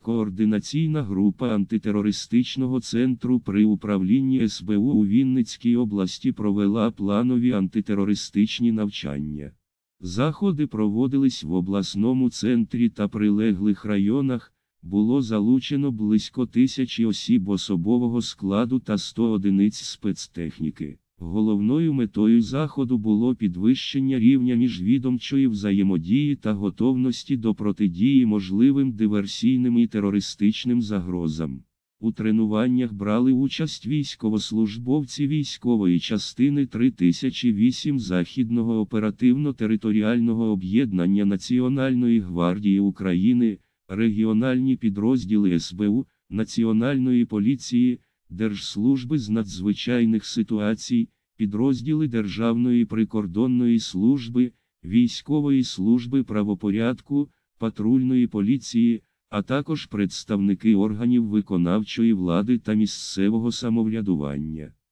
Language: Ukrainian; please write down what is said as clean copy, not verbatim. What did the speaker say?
Координаційна група антитерористичного центру при управлінні СБУ у Вінницькій області провела планові антитерористичні навчання. Заходи проводились в обласному центрі та прилеглих районах, було залучено близько 1000 осіб особового складу та 100 одиниць спецтехніки. Головною метою заходу було підвищення рівня міжвідомчої взаємодії та готовності до протидії можливим диверсійним і терористичним загрозам. У тренуваннях брали участь військовослужбовці військової частини 3008 Західного оперативно-територіального об'єднання Національної гвардії України, регіональні підрозділи СБУ, Національної поліції, Держслужби з надзвичайних ситуацій, підрозділи Державної прикордонної служби, Військової служби правопорядку, патрульної поліції, а також представники органів виконавчої влади та місцевого самоврядування.